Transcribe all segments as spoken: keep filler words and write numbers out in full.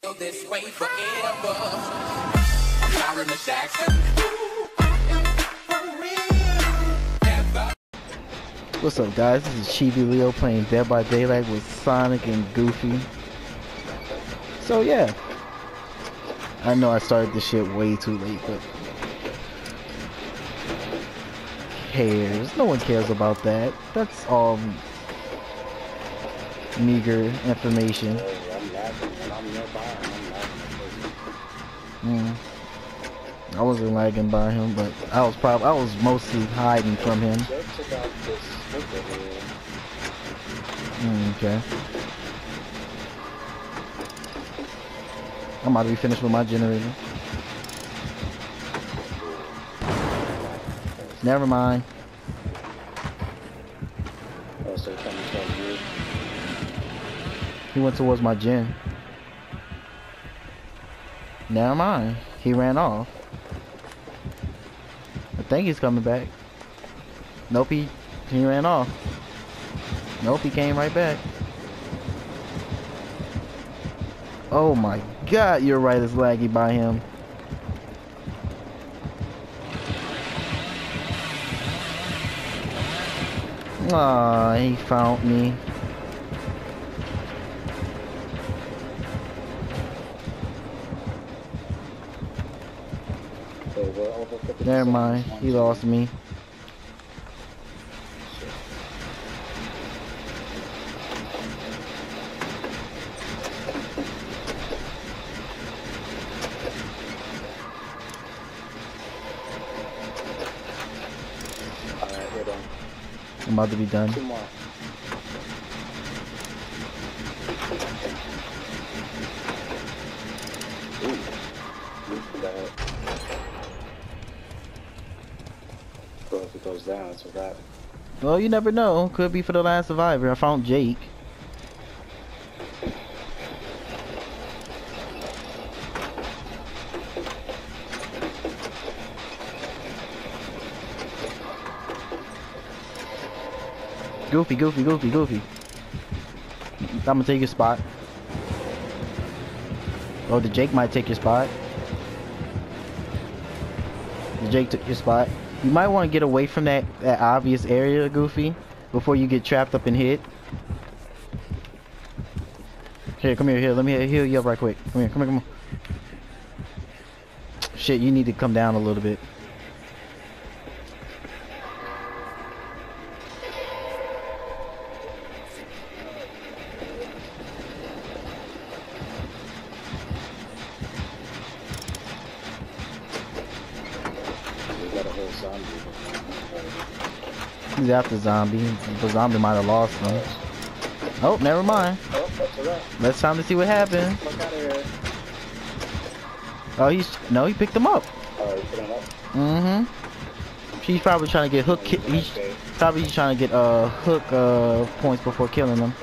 This way forever. Sorry, Miss Jackson. What's up, guys? This is Chibi Leo playing Dead by Daylight with Sonic and Goofy. So yeah, I know I started this shit way too late, but cares? No one cares about that. That's all meager information. Mm. I wasn't lagging by him, but I was probably I was mostly hiding from him. Mm, okay. I'm about to be finished with my generator. Never mind. He went towards my gen. Never mind. He ran off. I think he's coming back. Nope, he, he ran off. Nope, he came right back. Oh my god, you're right, it's laggy by him. Aw, he found me. Never mind, he lost me. Alright, we're done. I'm about to be done. Two more. Ooh. That. So if it goes down, it's a wrap. Well, you never know. Could be for the last survivor. I found Jake. Goofy, Goofy, Goofy, Goofy. I'm gonna take your spot. Oh, the Jake might take your spot. The Jake took your spot. You might want to get away from that, that obvious area, Goofy, before you get trapped up and hit. Here, come here, here. Let me heal you up right quick. Come here, come here, come on. Shit, you need to come down a little bit. He's after zombie. The zombie might have lost him. Oh, never mind. Oh, that's a wrap. Let's time to see what happens. Look out of here. Oh, he's no, he picked him up. Oh, you put him up? Mm-hmm. He's probably trying to get hook. Ki he's probably trying to get uh hook uh points before killing him.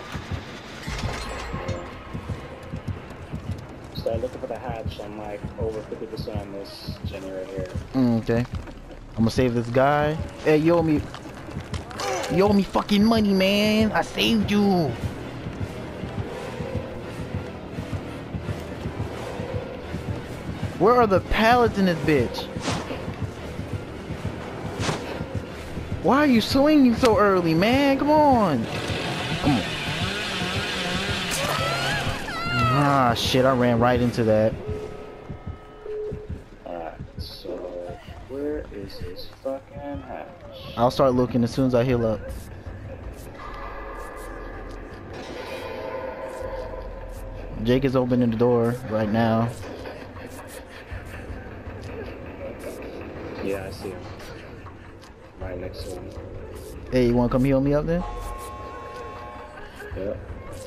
Start looking for the hatch. I'm like over fifty percent on this generator here. Mm, okay. I'm gonna save this guy. Hey, you owe me. You owe me fucking money, man. I saved you. Where are the pallets in this bitch? Why are you swinging so early, man? Come on. Come on. Ah, shit. I ran right into that. Alright, so where is his fucking hatch? I'll start looking as soon as I heal up. Jake is opening the door right now. Yeah, I see him. Right next to him. Hey, you wanna come heal me up then? Yep.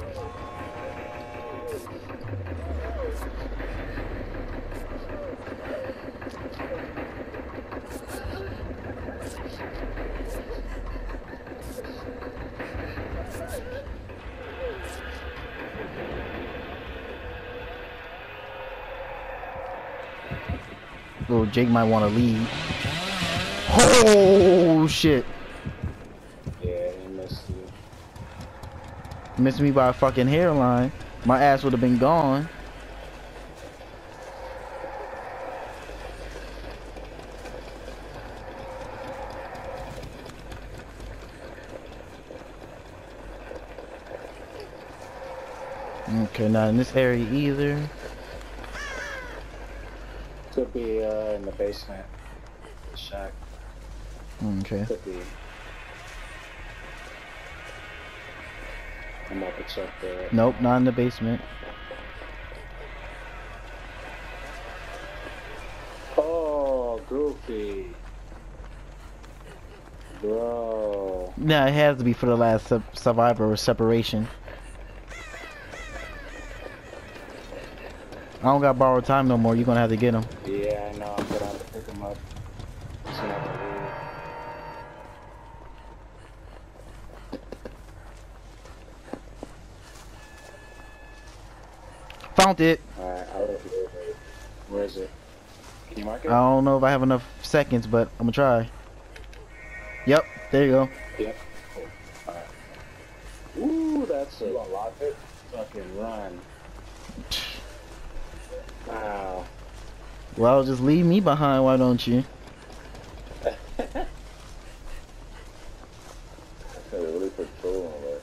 Oh, Jake might want to leave. Oh shit! Yeah, he missed you. Missed me by a fucking hairline. My ass would have been gone. Okay, not in this area either. Could be uh, in the basement. The shack. Okay. Could be. I'm about to check there. Nope, not in the basement. Oh, Goofy. Bro. Nah, it has to be for the last sub survivor or separation. I don't got borrowed time no more. You're gonna have to get him. Yeah, I know. I'm gonna have to pick him up. It's not Found it. Alright, I'll let you. Where is it? Can you mark it? I don't know if I have enough seconds, but I'm gonna try. Yep, there you go. Yep. Cool. Alright. Ooh, that's a lot of fucking run. Wow. Well, just leave me behind, why don't you? Really patrolling that.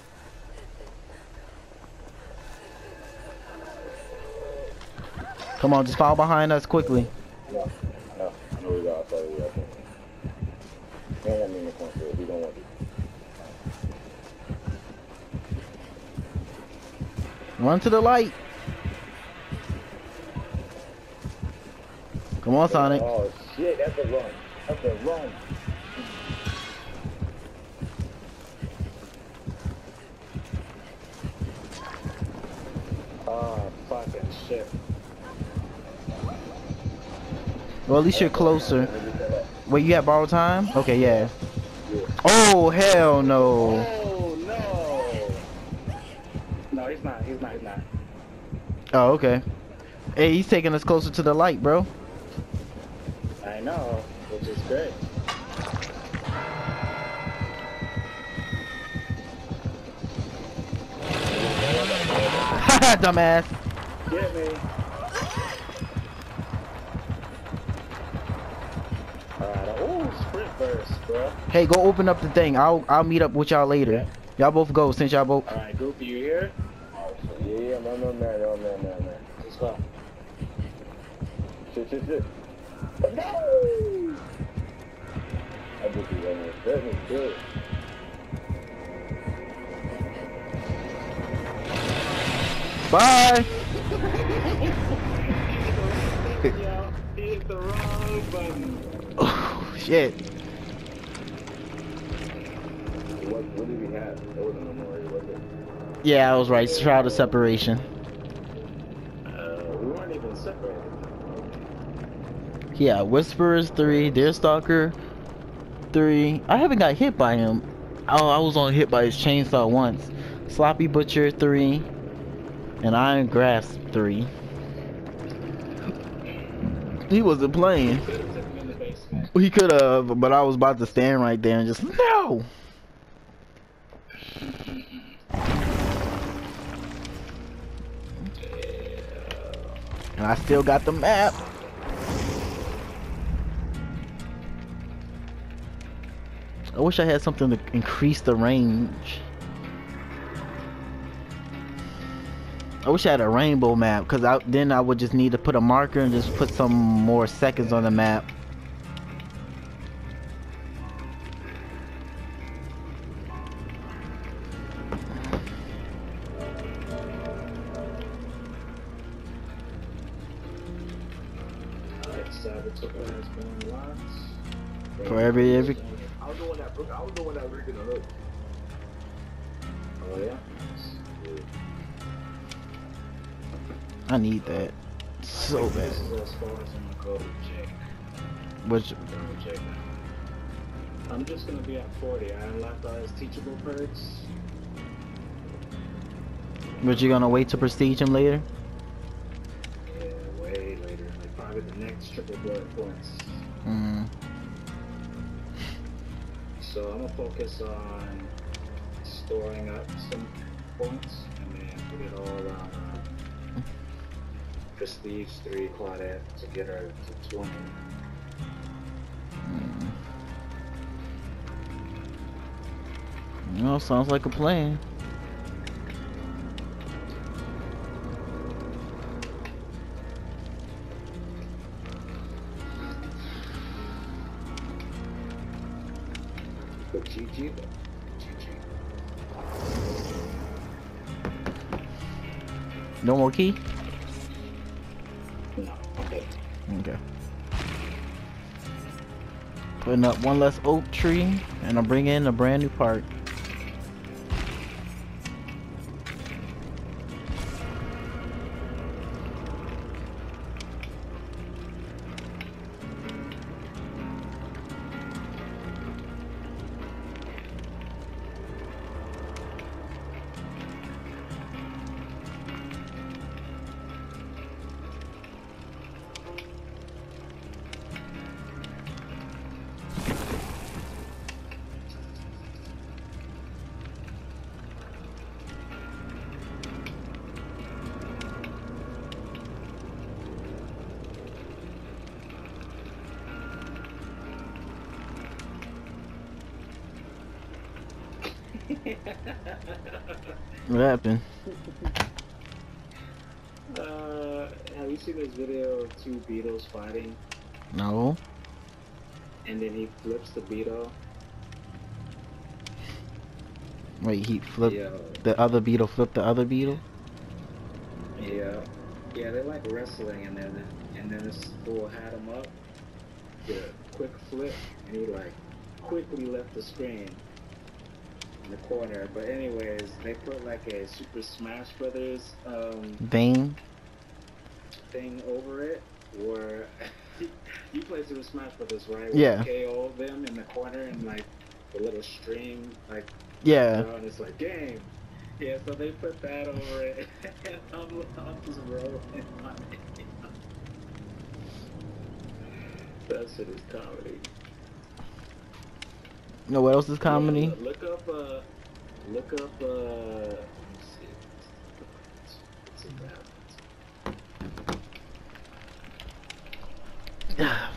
Come on, just follow behind us quickly. No, no, I know we got outside of the and I mean the cornfield, we don't want to. Run to the light. Come on, Sonic. Oh shit, that's a run. That's a run. Oh, fucking shit. Well, at least you're closer. Wait, you got borrowed time? Okay, yeah. Oh, hell no. Oh, no. No, he's not. He's not. He's not. Oh, okay. Hey, he's taking us closer to the light, bro. I know, which is great. Haha, dumbass. Get me. Alright, oh, sprint burst, bro. Hey, go open up the thing. I'll I'll meet up with y'all later. Y'all both go since y'all both. Alright, Goofy, you here? Oh, yeah, yeah, no, no, no, no, no, no, no. Let's go. Shit, shit, shit. No! I Goofy right here. That was good. Bye. Yo, he hit the wrong button. Oh, shit. What, what did we have? There wasn't no more, was it? Yeah, I was right. Shroud of separation. Uh, we weren't even separated. Yeah, Whisperers three, Deerstalker three. I haven't got hit by him. Oh, I was on hit by his chainsaw once. Sloppy Butcher three, and Iron Grasp three. He wasn't playing. He could have, but I was about to stand right there and just no. And I still got the map. I wish I had something to increase the range. I wish I had a rainbow map, because I, then I would just need to put a marker and just put some more seconds on the map. For every every. I was the one that I was the one that rigged the hook. Oh yeah. I need that so bad. This is as far as I'm gonna go to check. Which I'm done with check now. I'm just gonna be at forty. I unlocked all his teachable perks. but you gonna wait to prestige him later? Yeah, way later. Like probably the next triple blood points. Mm. So I'm gonna focus on storing up some points and then put it all on uh, Prestige three Claudette to get her to twenty. Mm. You know, sounds like a plan. But G G though. G G. No more key? No, okay. Okay. Putting up one less oak tree, and I'm bringing in a brand new park. What happened? Uh, have you seen this video of two beetles fighting? No. And then he flips the beetle. Wait, he flipped Yeah. the other beetle, flipped the other beetle? Yeah. Yeah, they're like wrestling, and then and then this fool had him up, did a quick flip, and he like quickly left the screen in the corner. But anyways, they put like a Super Smash Brothers um Vane? thing over it, where you play Super Smash Brothers, right? Where Yeah. you K O them in the corner, and like the little stream, like Yeah. and it's like game. Yeah, so they put that over it, and I'm, I'm just rolling on it. That shit is comedy. You know what else is comedy? Yeah, look up, uh, look up, uh, let me see. What's it about?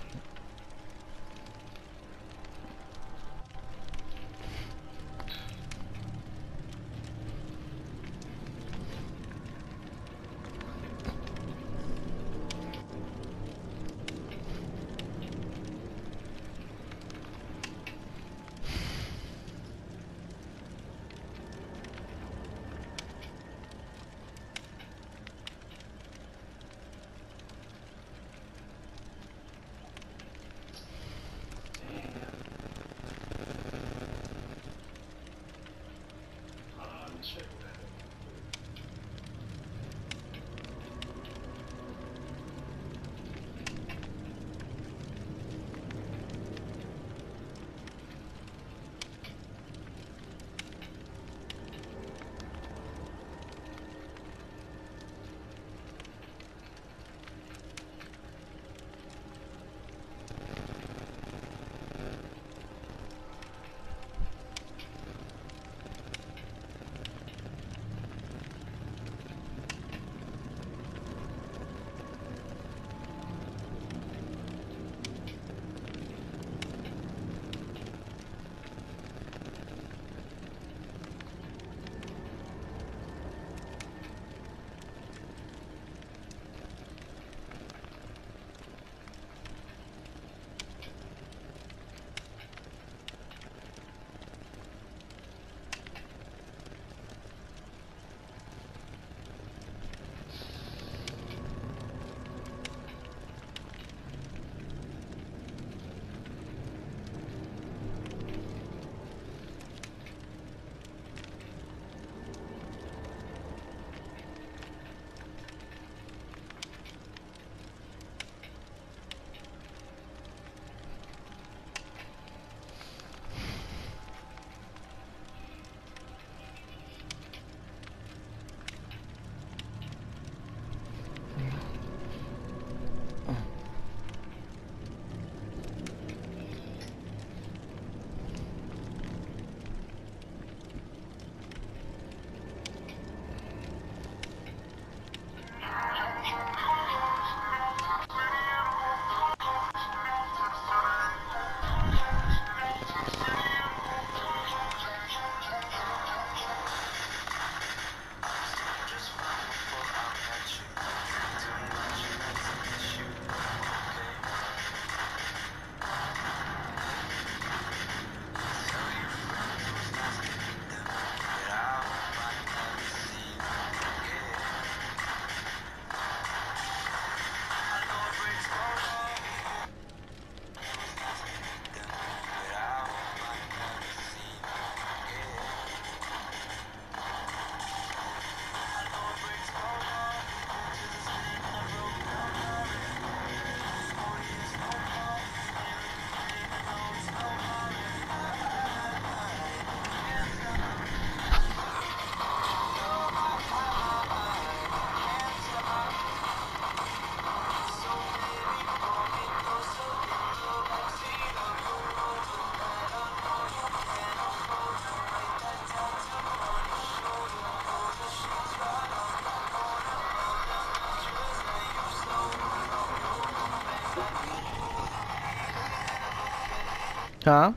Huh?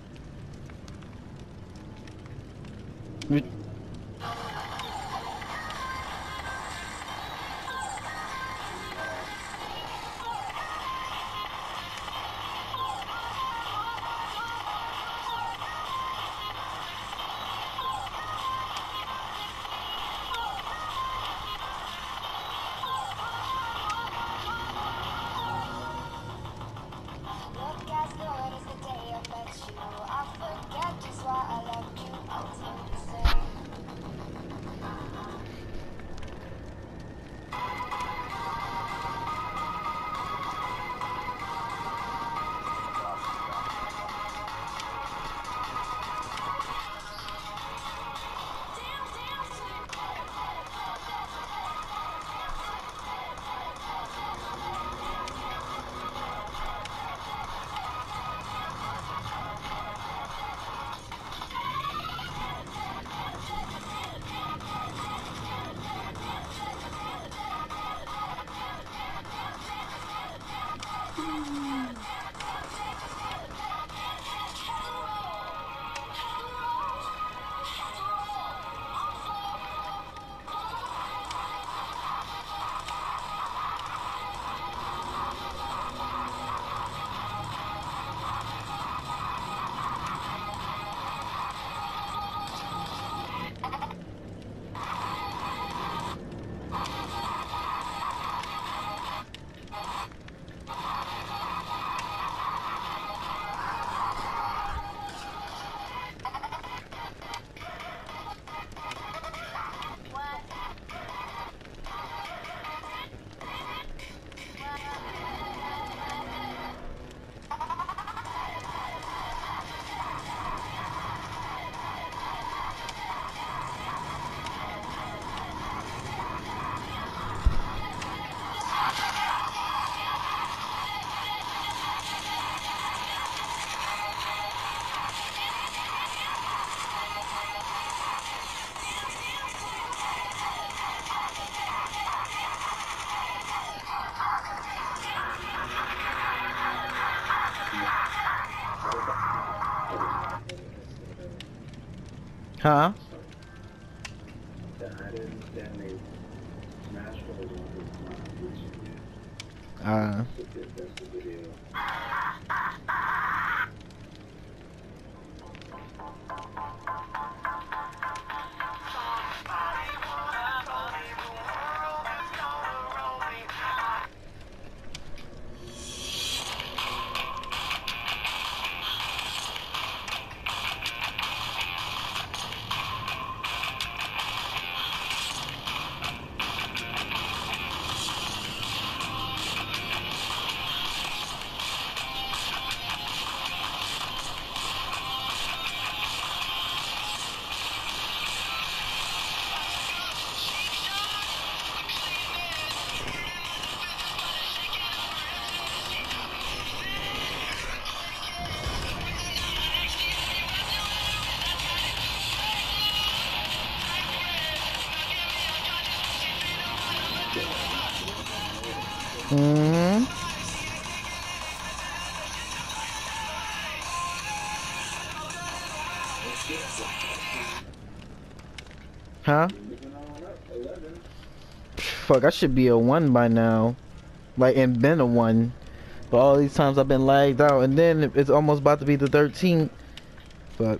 We- Huh? That I didn't understand they Smash Bros. One is not reaching yet. Uh. So that- that's the video. Mm-hmm. Huh? Moving on up, eleven. Fuck, I should be a one by now. Like, and been a one. But all these times I've been lagged out. And then it's almost about to be the thirteenth. Fuck.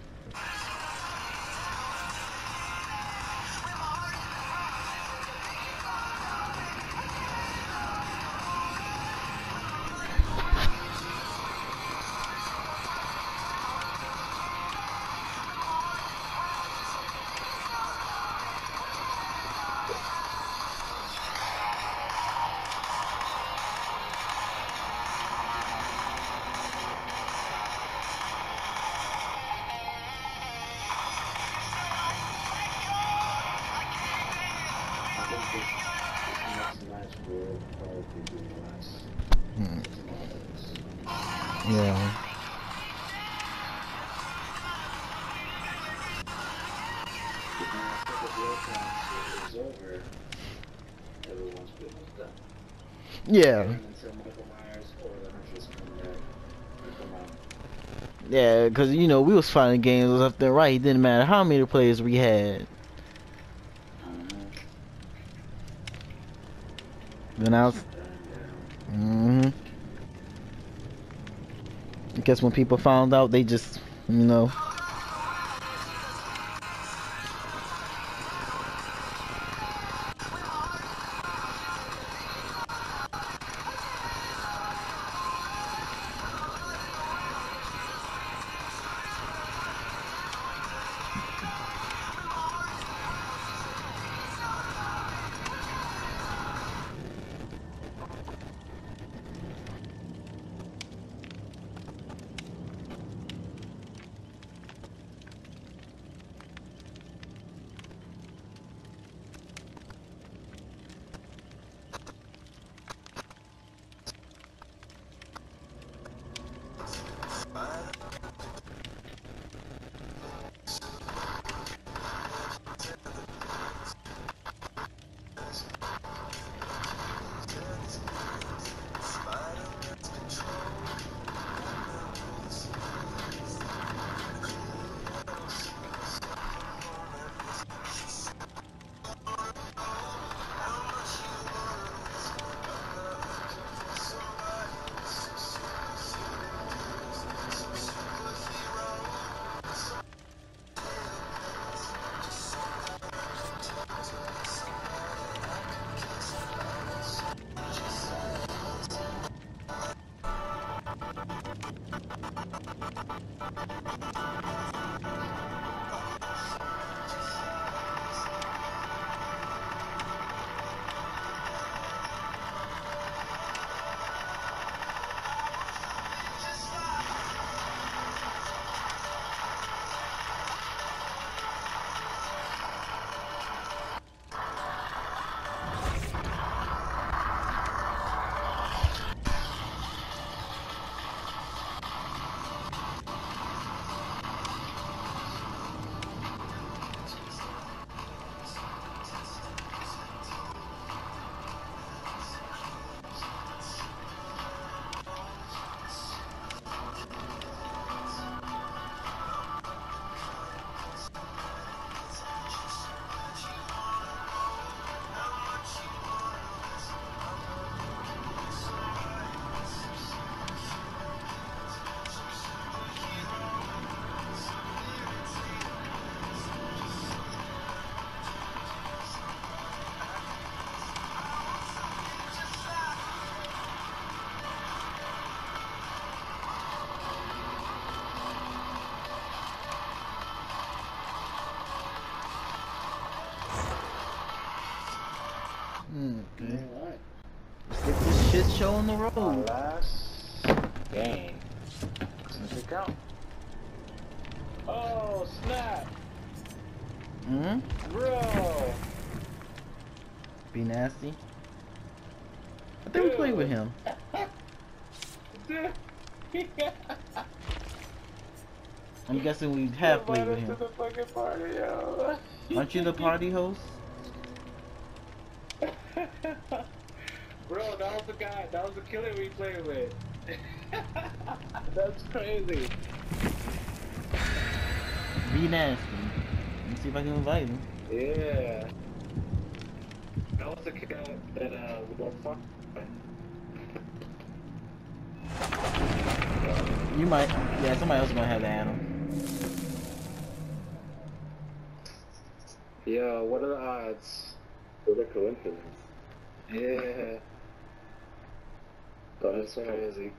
I think this, this next match will probably be less. Hmm. Tomorrow's. Yeah. Because when I think of the Oakland is over, everyone's pretty much done. Yeah. And until Michael Myers or the Hunters come back and come out. Yeah, cause you know we was finding games left and right. It didn't matter how many players we had. Then I was. Mm-hmm. I guess when people found out, they just, you know. Okay. Alright. Let's get this shit show on the Our road. last game. Since we count. Oh, snap! Hmm? Bro! Be nasty. I think we played with him. I'm guessing we have played with him. To the fucking party, yo. Aren't you the party host? Bro, that was the guy, that was the killer we played with. That's crazy. Be nasty. Let's see if I can invite him. Yeah. That was the killer that uh, we got fucked with. You might. Yeah, somebody else is gonna have to add him. Yo, what are the odds? What a coincidence. Yeah. That's crazy.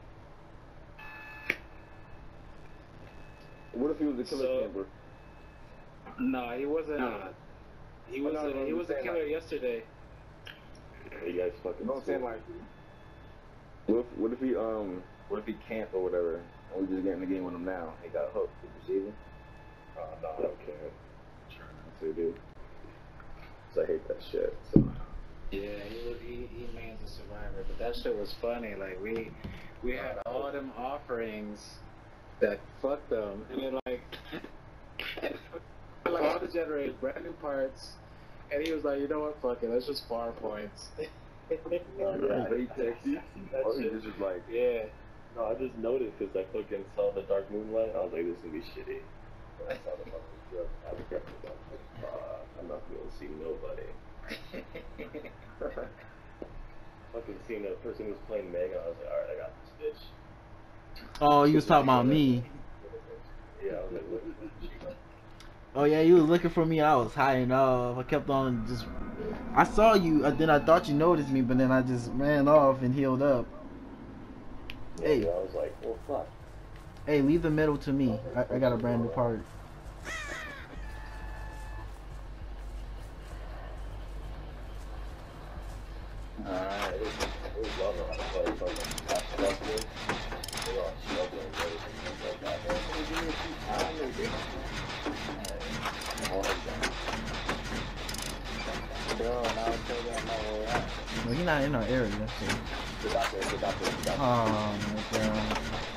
What if he was a killer So- camper? No, he wasn't. Uh, he was. No, no, a, he I'm was a saying, killer like- yesterday. You guys fucking. You know what I'm saying? Like, what if, what if he um, what if he camped or whatever, and we just get in the game with him now? He got hooked. Did you see him? Oh no, I don't care. Trying to, dude. So I hate that shit. So. Yeah, he was. He, he man's a survivor, but that shit was funny. Like we, we had all them offerings that fucked them, and then like, like all the generators, brand new parts, and he was like, you know what, fuck it, let's just far points. Yeah, very texty. That Or he shit- just was like, Yeah. No, I just noticed because I fucking saw the dark moonlight. I was like, this is gonna be shitty. But I saw the fucking drip. I was like, uh, I'm not gonna be able to see nobody. Fucking seeing that person who was playing Mega, I was like, alright, I got this bitch. Oh, you was talking about me. Yeah, I was like, look, she Oh yeah, you was looking for me. I was high enough. I kept on just. I saw you, and then I thought you noticed me, but then I just ran off and healed up. Yeah, Hey. yeah, I was like, well, fuck. Hey, leave the metal to me. I, I got a brand new part. Alright, it was, it was love on the play, fucking top struggling. They were all struggling and everything. I was like, God, man, give me a few time, maybe. Bro, now I still don't know where we're at. Well, you're not in our area, so. Get out there, get out there, get out there. Oh my god.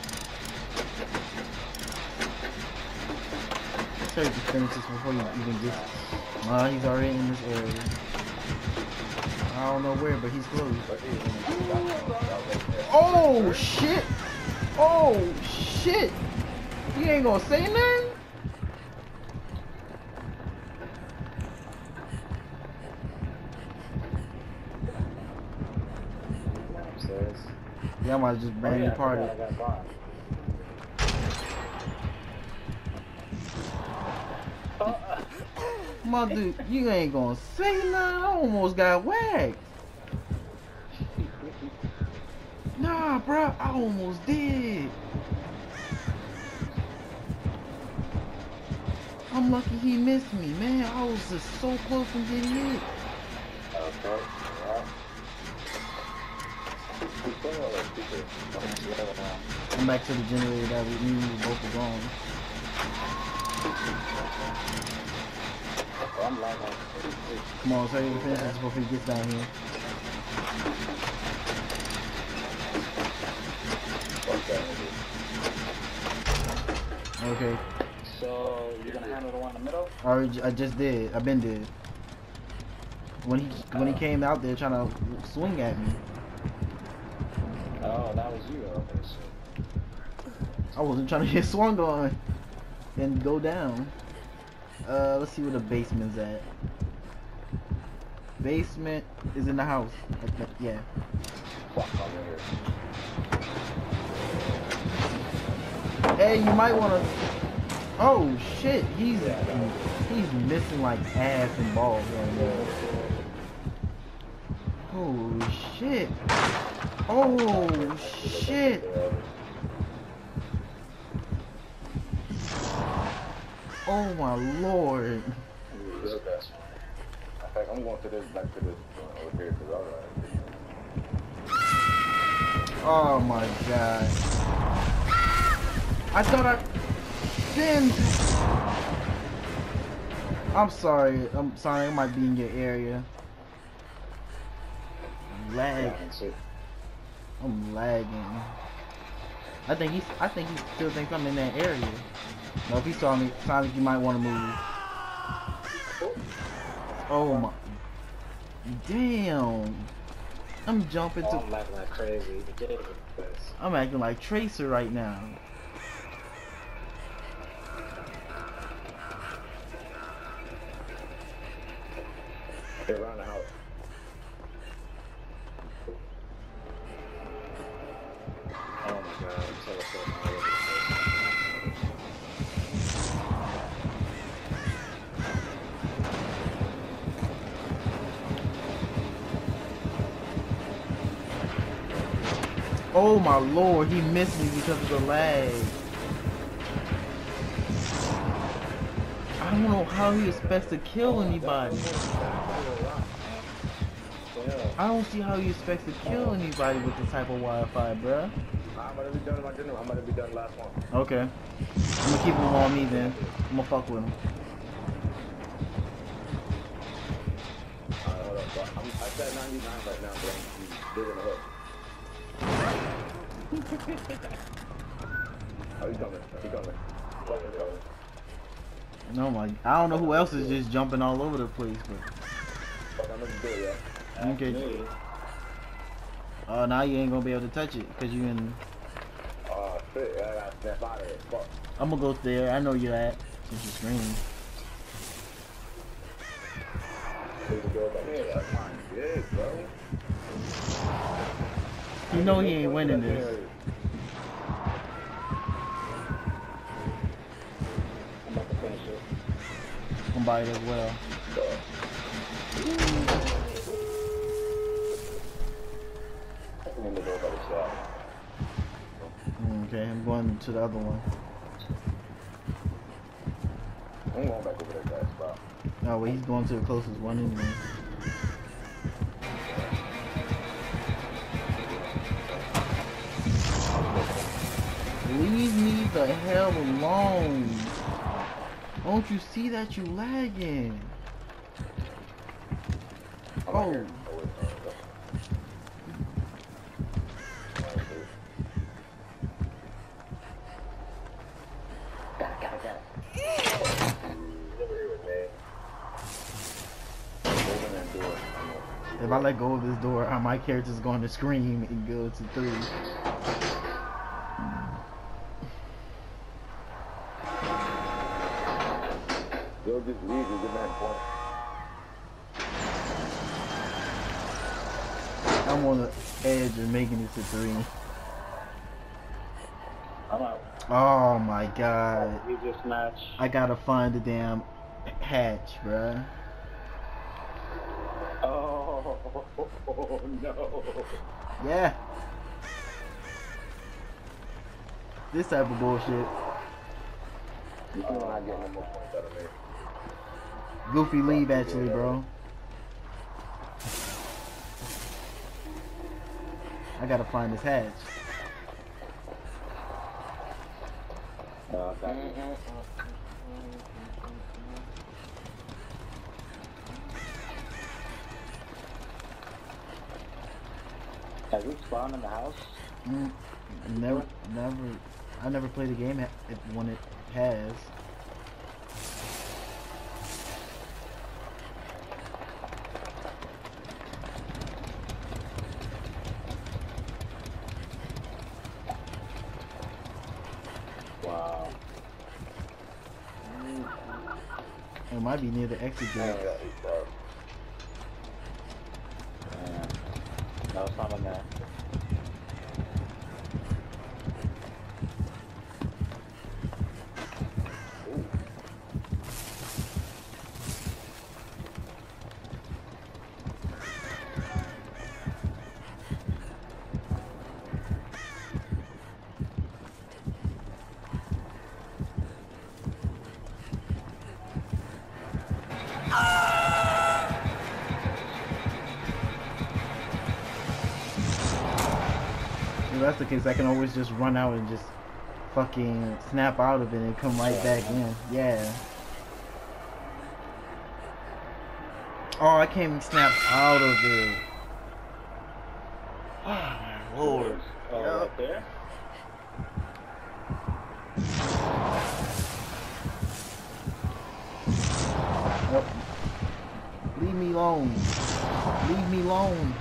Tell you to finish this before you even get. Well, he's already in this area. I don't know where, but he's close. Oh shit! Oh shit! You ain't gonna say nothing? Upstairs. Yeah, I might just brand new party. I got bombed. My dude, you ain't gonna say nothing. I almost got whacked. Nah, bro, I almost did. I'm lucky he missed me, man. I was just so close from getting hit. Okay, yeah. Who's playing all that speaker? I'm back to the generator that we knew we both were gone. I'm lagging. Come on, sorry to finish this before he gets down here. Fuck that nigga. Okay. So, you're gonna handle the one in the middle? I, already, I just did. I've been dead. When he when he came out there trying to swing at me, Oh, that was you. Okay, so. I wasn't trying to get swung on and go down. Uh, let's see where the basement's at. Basement is in the house. Okay, yeah. Fuck, I'm here. Hey, you might wanna. Oh shit, he's he's missing like ass and balls right now. Holy shit. Oh shit. Oh my lord. This is the best one. In fact, I'm going to this, back to this uh, over here, because alright. Oh my god. I thought I didn't. I'm sorry. I'm sorry. I might be in your area. Lag. I'm lagging. I think he's. I think he still thinks I'm in that area. No, if he saw me, sounds like you might want to move. Oh my. Damn. I'm jumping to. Oh, I'm acting like crazy. I'm acting like Tracer right now. They're around the house. Oh my god, I'm teleporting all over the place. Oh my lord, he missed me because of the lag. I don't know how he expects to kill anybody. I don't see how he expects to kill anybody with this type of Wi-Fi, bruh. I'm gonna be done with my dinner. I'm gonna be done last one. Okay. I'm gonna keep him on me then. I'm gonna fuck with him. Alright, hold up. So I'm, I said ninety-nine right now, but I'm digging the hook. Oh, he's coming. He's coming. Fucking coming. No my, I don't know who else is just jumping all over the place, but. Fuck, I'm gonna do it, yeah. Okay. Oh, now you ain't gonna be able to touch it because you in. Shit, I gotta step out of it. Fuck. I'm gonna go there. I know you're at. Since you're screaming. There's a girl back here. That's mine. Good, bro. You know he ain't winning this. I'm about to finish it. I'm by it as well. I'm in the door by the shop. Okay, I'm going to the other one. I'm going back over that guy's spot. No, well, he's going to the closest one anyway. Leave me the hell alone. Don't you see that you lagging? I'm out Oh. here. Oh, wait, oh, okay. Got it, got it, got it. Over here with me. Open that door. If I let go of this door, uh, my character's going to scream and go to three. Yo, just leave. You're getting that point. I'm on the edge of making it to three. I'm out. Oh my god. We just match. I gotta find the damn hatch, bruh. Oh, no. Yeah. This type of bullshit. You're not getting no more points out of me. Goofy leave actually, bro. I gotta find this hatch. Uh, got you. Has we spawned in the house? Mm, never, never. I never played a game ha- if when it has. Wow. It might be near the exit I gate. ain't got these bro. Yeah. No, it's not on that. If that's the case, I can always just run out and just fucking snap out of it and come right back in. Yeah. Oh, I can't even snap out of it. Oh my lord. Oh, Yep. right there? Yep. Leave me alone. Leave me alone.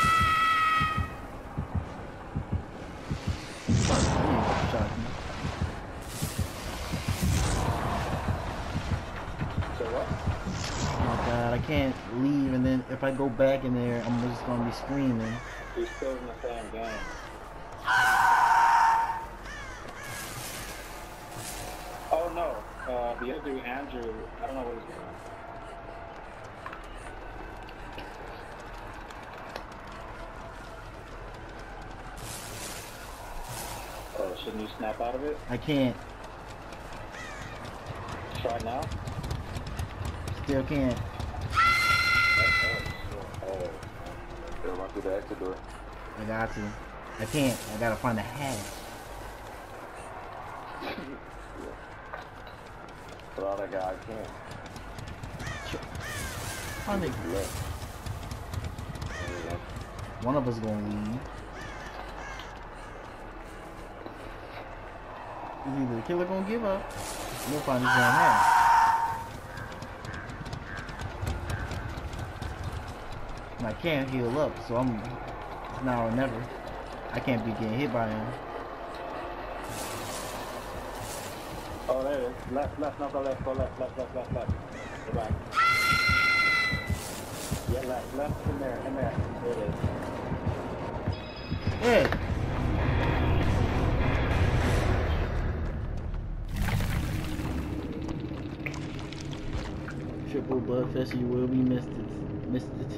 Shot me. So what? Oh my god, I can't leave, and then if I go back in there, I'm just gonna be screaming. He's still in the same game. Oh no, uh, the other dude, Andrew, I don't know what he's doing. Oh, shouldn't you snap out of it? I can't. Try now? Still can't. Oh, They'll run through the exit door. I got to. I can't. I gotta find a hatch. Without that guy, I can't. Find it. Left. One of us gonna leave. Is either the killer gonna give up, or we'll find this damn hatch. And I can't heal up, so I'm it's now or never. I can't be getting hit by him. Oh, there it is. Left, left, not go left, go left, left, left, left, left. Go back. Yeah, left, left, in there, in there. There it is. Where? Triple Bloodfest, you will be missed. Missed it.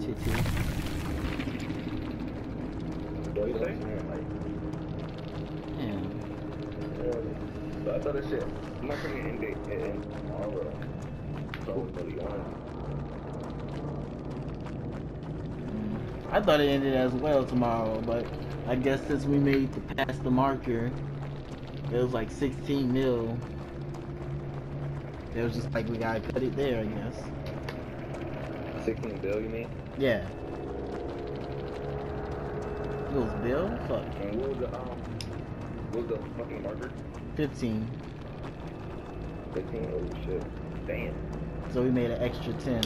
What you say? Yeah. So I thought that shit. I'm not gonna end it in tomorrow. So thirty-one. I thought it ended as well tomorrow, but I guess since we made the past the marker, it was like sixteen mil. It was just like we gotta cut it there, I guess. sixteen bill, you mean? Yeah. It was Bill? Fuck. And what was the um? What was the fucking marker? fifteen. fifteen. Oh shit. Damn. So we made an extra ten.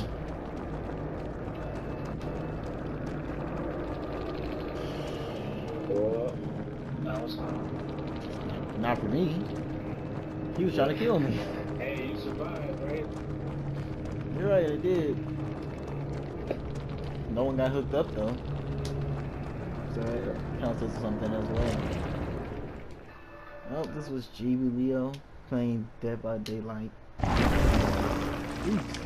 Well, that was hot. Not for me. He was trying to kill me. Hey, you survived, right? You're right, I did. No one got hooked up though. So it counts as something as well. Well, this was G B Leo playing Dead by Daylight. Oops.